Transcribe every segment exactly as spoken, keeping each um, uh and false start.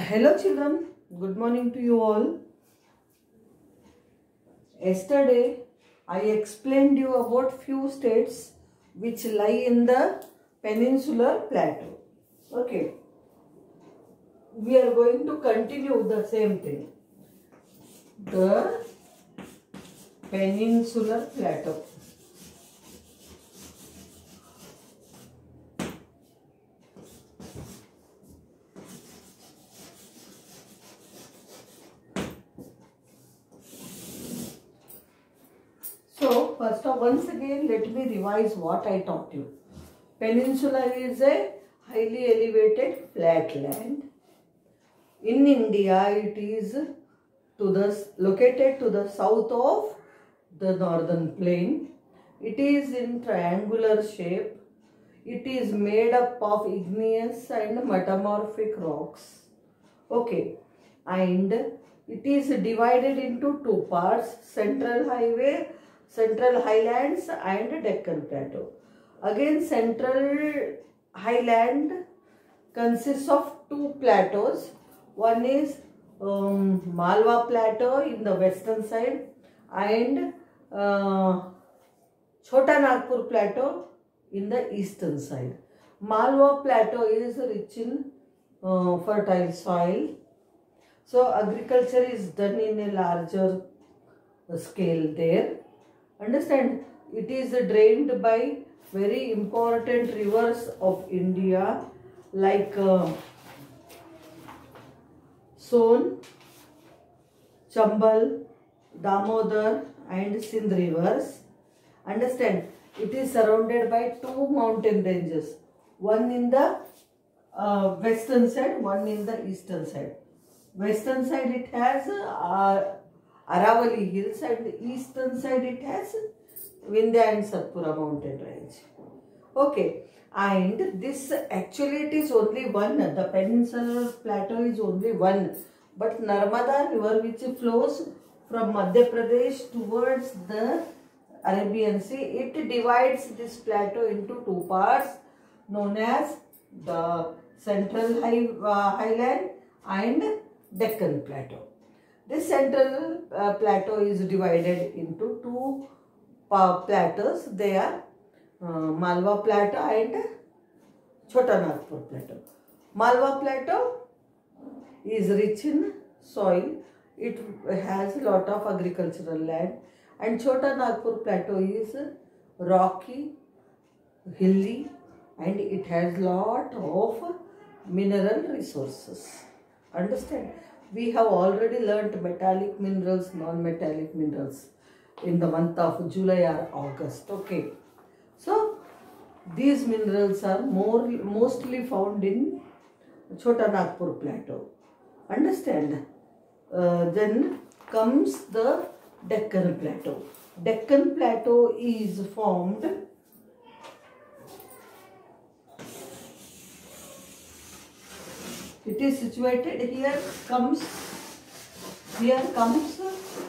Hello children, good morning to you all. Yesterday I explained you about few states which lie in the peninsular plateau. Okay, we are going to continue the same thing. The peninsular plateau. So, first of once again, let me revise what I taught you. Peninsula is a highly elevated flat land. In India, it is to the located to the south of the northern plain. It is in triangular shape. It is made up of igneous and metamorphic rocks. Okay, and it is divided into two parts: Central Highway. Central Highlands and Deccan Plateau. Again, Central Highland consists of two plateaus. One is um, Malwa Plateau in the western side and uh, Chota Nagpur Plateau in the eastern side. Malwa Plateau is rich in uh, fertile soil. So, agriculture is done in a larger scale there. Understand, it is drained by very important rivers of India like uh, Son, Chambal, Damodar and Sindh rivers. Understand, it is surrounded by two mountain ranges, one in the uh, western side, one in the eastern side. Western side it has uh, Aravali hills and the eastern side it has Vindhya and Satpura mountain range. Okay, and this actually it is only one, the peninsular plateau is only one, but Narmada river which flows from Madhya Pradesh towards the Arabian Sea, it divides this plateau into two parts known as the Central High, uh, Highland and Deccan Plateau. This central uh, plateau is divided into two uh, plateaus. They are uh, Malwa Plateau and Chota Nagpur Plateau. Malwa Plateau is rich in soil. It has a lot of agricultural land. And Chota Nagpur Plateau is rocky, hilly, and it has lot of mineral resources. Understand? We have already learnt metallic minerals, non-metallic minerals in the month of July or August. Okay. So, these minerals are more mostly found in Chota Nagpur Plateau. Understand? Uh, then comes the Deccan Plateau. Deccan Plateau is formed It is situated here comes, here comes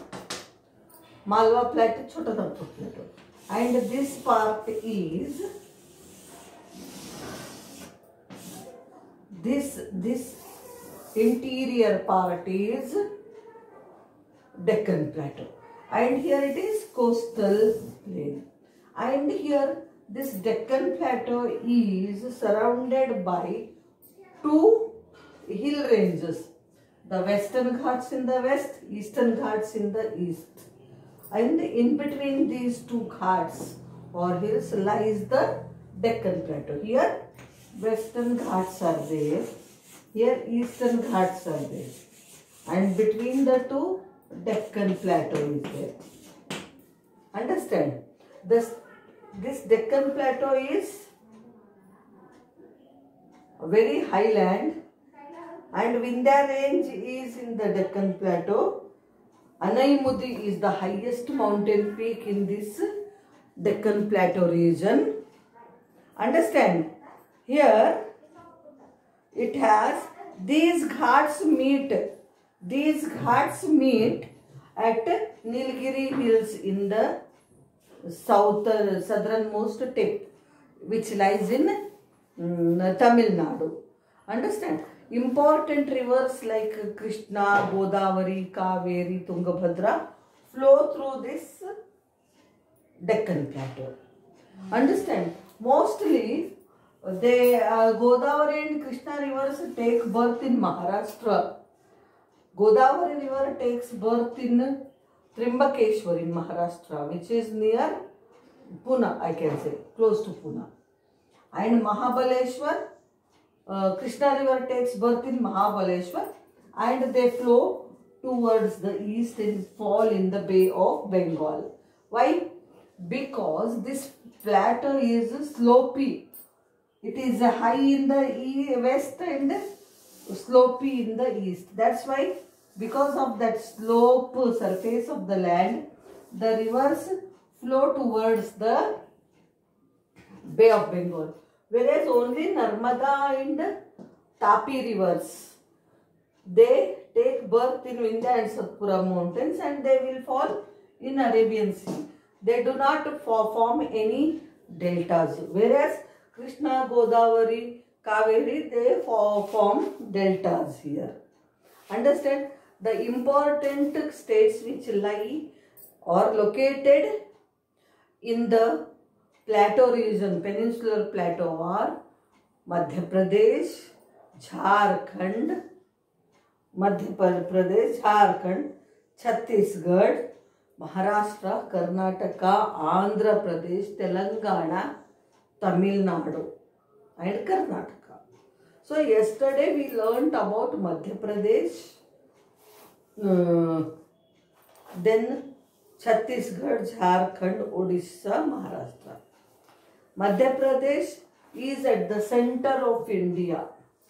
Malwa Plateau, Chota Nagpur Plateau. And this part is, this, this interior part is Deccan Plateau. And here it is coastal plain. And here this Deccan Plateau is surrounded by two hill ranges, the Western Ghats in the west, Eastern Ghats in the east, and in between these two Ghats or hills lies the Deccan Plateau. Here Western Ghats are there, here Eastern Ghats are there, and between the two Deccan Plateau is there. Understand? This, this Deccan Plateau is a very high land. And Vindhya range is in the Deccan Plateau. Anaimudi is the highest mountain peak in this Deccan Plateau region. Understand? Here it has these ghats meet. These ghats meet at Nilgiri Hills in the south, uh, southernmost tip, which lies in um, Tamil Nadu. Understand? Important rivers like Krishna, Godavari, Kaveri, Tungabhadra flow through this Deccan Plateau. Understand? Mostly, they uh, Godavari and Krishna rivers take birth in Maharashtra. Godavari river takes birth in Trimbakeshwar in Maharashtra, which is near Pune, I can say, close to Pune. And Mahabaleshwar, uh, Krishna river takes birth in Mahabaleshwar, and they flow towards the east and fall in the Bay of Bengal. Why? Because this plateau is slopy. It is high in the west and slopy in the east. That's why, because of that slope surface of the land, the rivers flow towards the Bay of Bengal. Whereas only Narmada and Tapi rivers, they take birth in Vindhya and Satpura mountains and they will fall in Arabian Sea. They do not form any deltas. Whereas Krishna, Godavari, Kaveri, they form deltas here. Understand? The important states which lie or located in the plateau region, peninsular plateau, are Madhya Pradesh, Jharkhand, Madhya Pradesh, Jharkhand, Chhattisgarh, Maharashtra, Karnataka, Andhra Pradesh, Telangana, Tamil Nadu and Karnataka. So yesterday we learnt about Madhya Pradesh, uh, then Chhattisgarh, Jharkhand, Odisha, Maharashtra. Madhya Pradesh is at the center of India,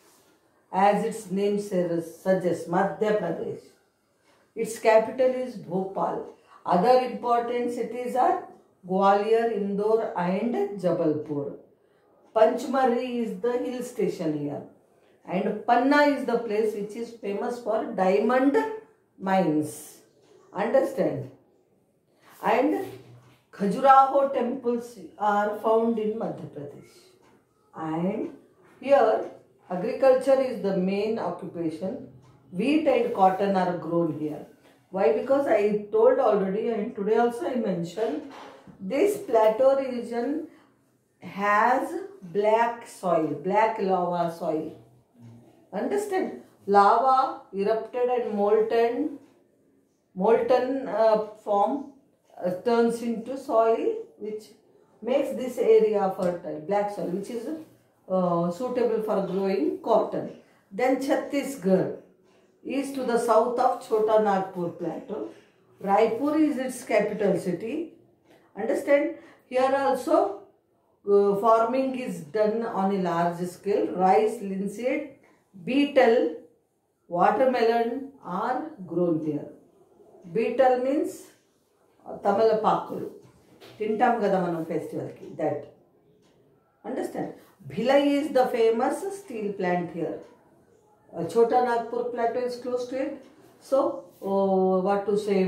as its name suggests, Madhya Pradesh. Its capital is Bhopal. Other important cities are Gwalior, Indore and Jabalpur. Panchmari is the hill station here. And Panna is the place which is famous for diamond mines. Understand? And Khajuraho temples are found in Madhya Pradesh. And here agriculture is the main occupation. Wheat and cotton are grown here. Why? Because I told already, and today also I mentioned, this plateau region has black soil, black lava soil. Understand? Lava erupted and molten, molten uh, form uh, turns into soil, which makes this area fertile, black soil, which is uh, suitable for growing cotton. Then Chhattisgarh is to the south of Chota Nagpur plateau. Raipur is its capital city. Understand? Here also uh, farming is done on a large scale. Rice, linseed, beetle, watermelon are grown here. Beetle means uh, Tamalapakulu. Tintam Gadamanam festival ki, that. Understand? Bhilai is the famous steel plant here. Uh, Chota Nagpur plateau is close to it. So, uh, what to say?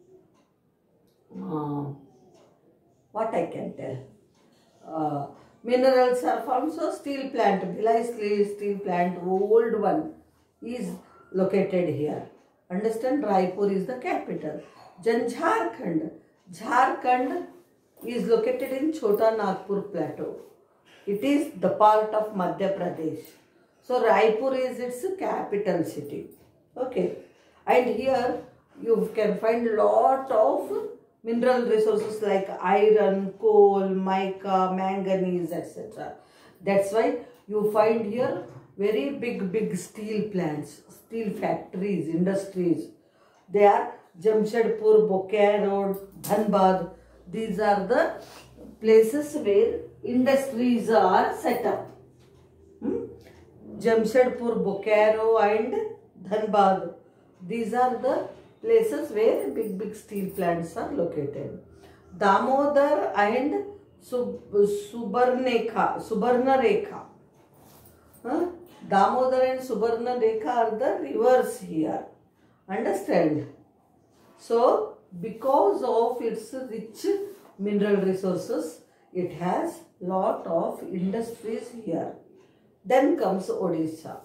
Uh, what I can tell? Uh, minerals are found. So, steel plant, Bhilai steel plant, old one, is located here. Understand? Raipur is the capital. Then Jharkhand. Jharkhand is located in Chota Nagpur plateau. It is the part of Madhya Pradesh. So, Raipur is its capital city. Okay. And here you can find a lot of mineral resources like iron, coal, mica, manganese, et cetera. That's why you find here very big, big steel plants, steel factories, industries. They are Jamshedpur, Bokaro, Dhanbad. These are the places where industries are set up. Hmm? Jamshedpur, Bokaro and Dhanbad. These are the places where big, big steel plants are located. Damodar and Sub Subarnekha, Subarnarekha. Huh? Damodar and Subarnarekha are the rivers here. Understand? So, because of its rich mineral resources, it has lot of industries here. Then comes Odisha.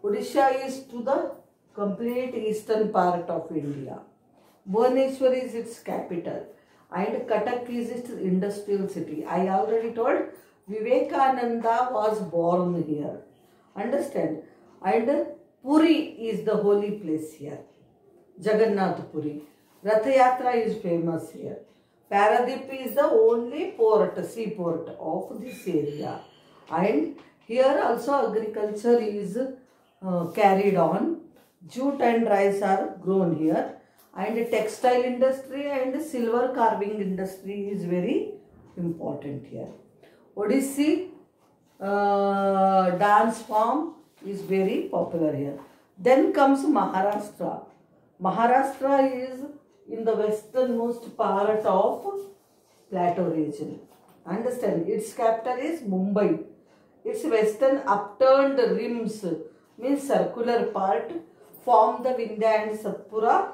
Odisha is to the complete eastern part of India. Bhubaneswar is its capital and Cuttack is its industrial city. I already told Vivekananda was born here. Understand? And Puri is the holy place here. Jagannath Puri. Ratha Yatra is famous here. Paradip is the only port, seaport of this area. And here also agriculture is uh, carried on. Jute and rice are grown here. And textile industry and silver carving industry is very important here. Odissi uh, dance form is very popular here. Then comes Maharashtra. Maharashtra is in the westernmost part of plateau region. Understand? Its capital is Mumbai. Its western upturned rims, means circular part, form the Vindhya and Satpura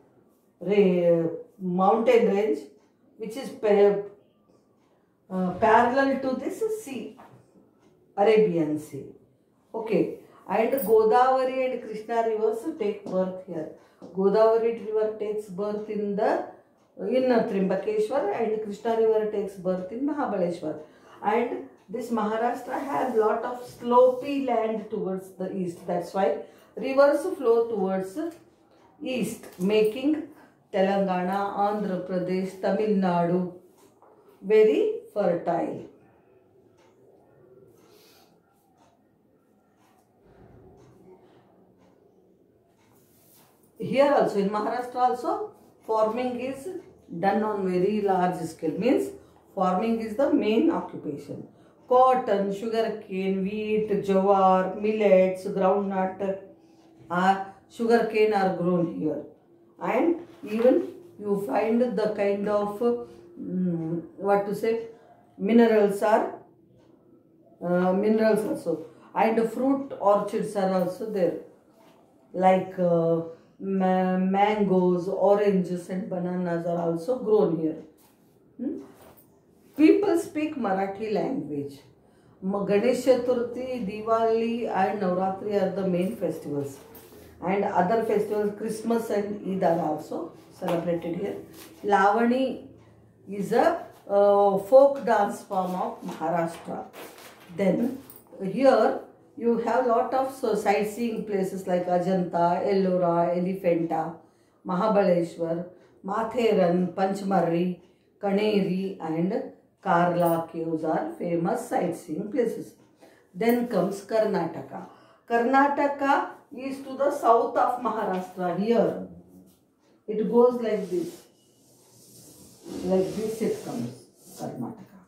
mountain range, which is pa uh, parallel to this sea, Arabian Sea. Okay, and Godavari and Krishna rivers take birth here. Godavari river takes birth in the in Trimbakeshwar and Krishna river takes birth in Mahabaleshwar. And this Maharashtra has lot of slopy land towards the east. That's why rivers flow towards east, making Telangana, Andhra Pradesh, Tamil Nadu very fertile. Here also in Maharashtra also farming is done on very large scale, means farming is the main occupation. Cotton, sugarcane, wheat, jawar, millets, groundnut, uh, sugarcane are grown here. And even you find the kind of um, what to say minerals are uh, minerals also, and fruit orchards are also there, like uh, ma mangoes, oranges and bananas are also grown here. Hmm? People speak Marathi language. Ganesh Chaturthi, Diwali and Navratri are the main festivals. And other festivals, Christmas and Eid are also celebrated here. Lavani is a uh, folk dance form of Maharashtra. Then here you have lot of so, sightseeing places like Ajanta, Ellora, Elephanta, Mahabaleshwar, Matheran, Panchmarri, Kaneri and Karla caves are famous sightseeing places. Then comes Karnataka. Karnataka is to the south of Maharashtra here. It goes like this. Like this it comes, Karnataka.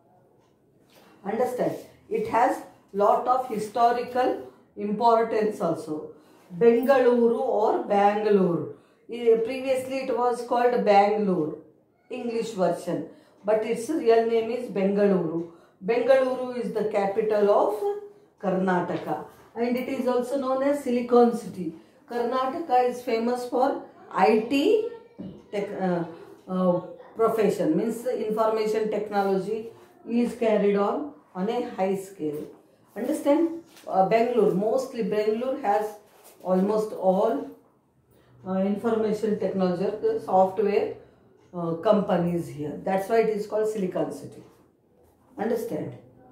Understand? It has lot of historical importance also. Bengaluru or Bangalore. Previously it was called Bangalore, English version. But its real name is Bengaluru. Bengaluru is the capital of Karnataka. And it is also known as Silicon City. Karnataka is famous for I T tech, uh, uh, profession. Means information technology is carried on on a high scale. Understand? Uh, Bangalore, mostly Bangalore has almost all uh, information technology, software uh, companies here. That's why it is called Silicon City. Understand?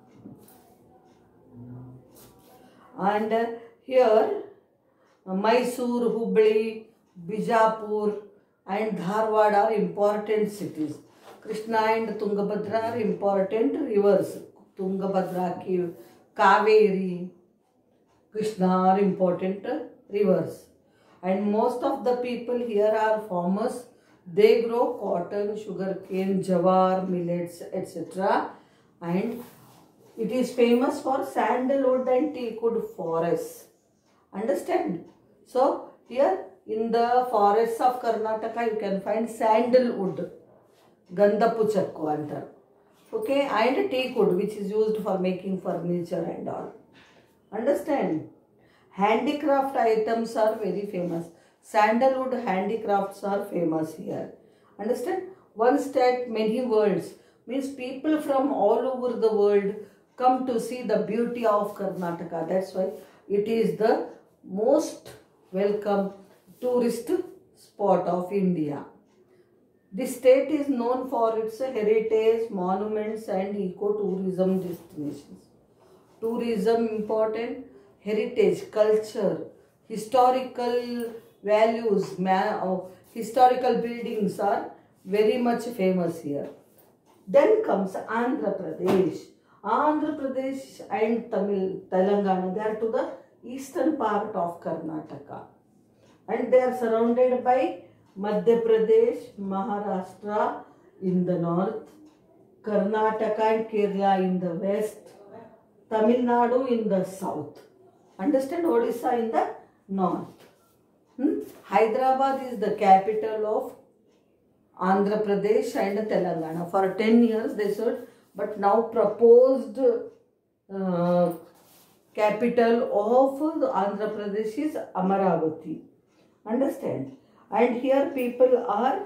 And uh, here uh, Mysore, Hubli, Bijapur and Dharwad are important cities. Krishna and Tungabhadra are important rivers. Tungabhadra, Kaveri, Krishna are important rivers. And most of the people here are farmers. They grow cotton, sugarcane, jawar, millets, et cetera. And it is famous for sandalwood and teakwood forests. Understand? So, here in the forests of Karnataka, you can find sandalwood, Gandapu chakku antar. Okay, and teakwood, which is used for making furniture and all. Understand? Handicraft items are very famous. Sandalwood handicrafts are famous here. Understand? One state, many worlds. Means people from all over the world come to see the beauty of Karnataka. That's why it is the most welcome tourist spot of India. The state is known for its heritage, monuments and eco-tourism destinations. Tourism important, heritage, culture, historical values, ma- historical buildings are very much famous here. Then comes Andhra Pradesh. Andhra Pradesh and Tamil, Telangana, they are to the eastern part of Karnataka. And they are surrounded by Madhya Pradesh, Maharashtra in the north, Karnataka and Kerala in the west, Tamil Nadu in the south. Understand? Odisha in the north. Hmm? Hyderabad is the capital of Andhra Pradesh and Telangana. For ten years they said, but now proposed uh, capital of the Andhra Pradesh is Amaravati. Understand? And here people are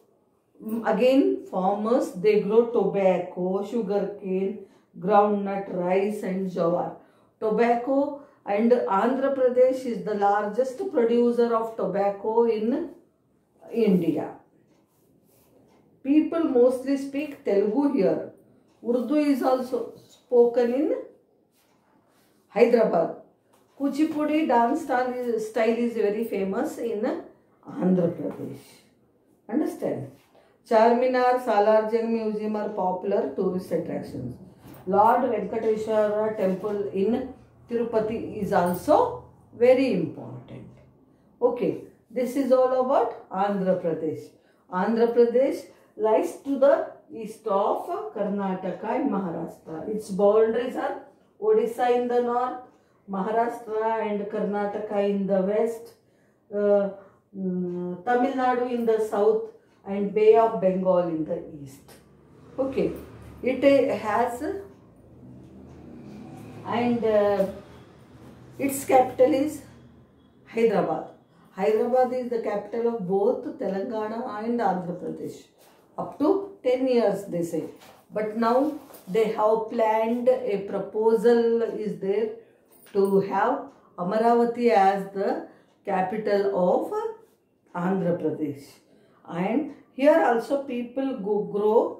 again farmers. They grow tobacco, sugarcane, groundnut, rice and jowar. Tobacco, and Andhra Pradesh is the largest producer of tobacco in India. People mostly speak Telugu here. Urdu is also spoken in Hyderabad. Kuchipudi dance style is, style is very famous in Andhra Pradesh. Understand? Charminar, Salarjung Museum are popular tourist attractions. Lord Venkateshwara temple in Tirupati is also very important. Okay, this is all about Andhra Pradesh. Andhra Pradesh lies to the east of Karnataka and Maharashtra. Its boundaries are Odisha in the north, Maharashtra and Karnataka in the west, uh, um, Tamil Nadu in the south and Bay of Bengal in the east. Okay, it has and uh, its capital is Hyderabad. Hyderabad is the capital of both Telangana and Andhra Pradesh. Up to ten years they say. But now they have planned a proposal is there to have Amaravati as the capital of Andhra Pradesh. And here also people go grow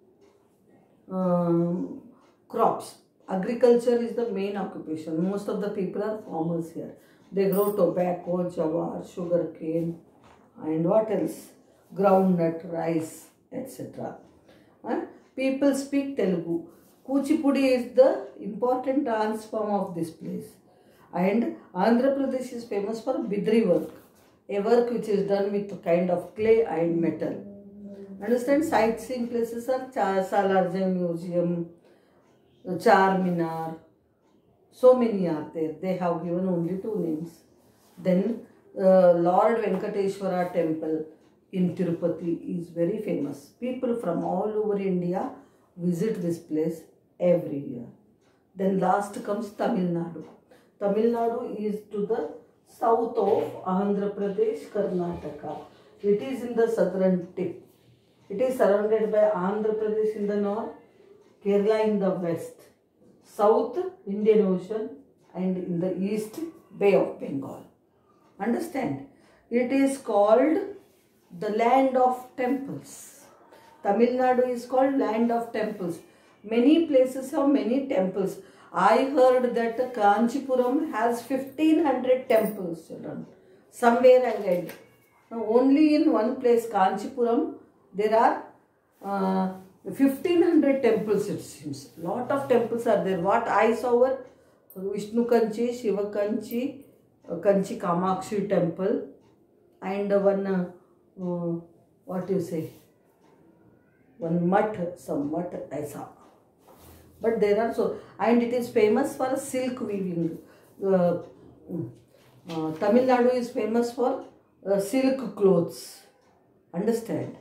um, crops. Agriculture is the main occupation. Most of the people are farmers here. They grow tobacco, jowar, sugarcane and what else? Groundnut, rice, et cetera. And people speak Telugu. Kuchipudi is the important dance form of this place. And Andhra Pradesh is famous for Bidri work. A work which is done with kind of clay and metal. Understand? Sightseeing places are Salarjung Museum, Charminar. So many are there. They have given only two names. Then uh, Lord Venkateshwara temple in Tirupati is very famous. People from all over India visit this place every year. Then last comes Tamil Nadu. Tamil Nadu is to the south of Andhra Pradesh, Karnataka. It is in the southern tip. It is surrounded by Andhra Pradesh in the north, Kerala in the west, south Indian Ocean and in the east Bay of Bengal. Understand? It is called the land of temples. Tamil Nadu is called land of temples. Many places have many temples. I heard that Kanchipuram has fifteen hundred temples, children. Somewhere I read. Now, only in one place, Kanchipuram, there are uh, fifteen hundred temples, it seems. Lot of temples are there. What I saw were Vishnu Kanchi, Shiva Kanchi, uh, Kanchi Kamakshi temple, and one, uh, uh, what do you say, one mutt, some mutt I saw. But there are so, and it is famous for silk weaving. Uh, uh, Tamil Nadu is famous for uh, silk clothes. Understand?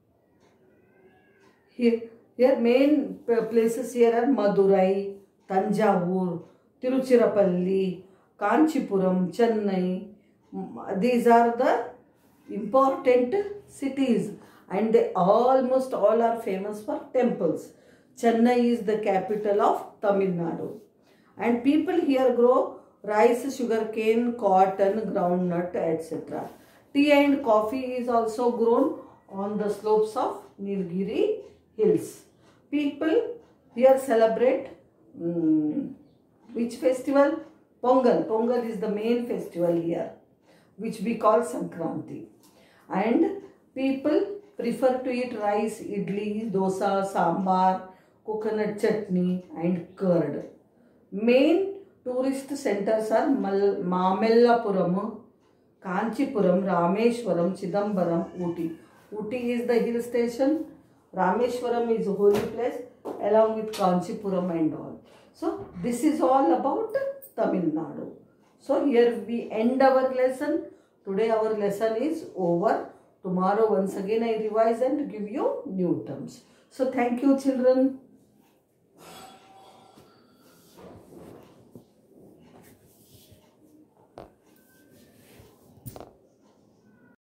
Here, here main places here are Madurai, Tanjavur, Tiruchirappalli, Kanchipuram, Chennai. These are the important cities, and they almost all are famous for temples. Chennai is the capital of Tamil Nadu. And people here grow rice, sugarcane, cotton, groundnut, et cetera. Tea and coffee is also grown on the slopes of Nilgiri hills. People here celebrate um, which festival? Pongal. Pongal is the main festival here, which we call Sankranti. And people prefer to eat rice, idli, dosa, sambar, coconut chutney and curd. Main tourist centers are Mal Mamellapuram, Kanchipuram, Rameshwaram, Chidambaram, Ooty. Ooty is the hill station. Rameshwaram is a holy place along with Kanchipuram and all. So this is all about Tamil Nadu. So here we end our lesson. Today our lesson is over. Tomorrow once again I revise and give you new terms. So thank you children.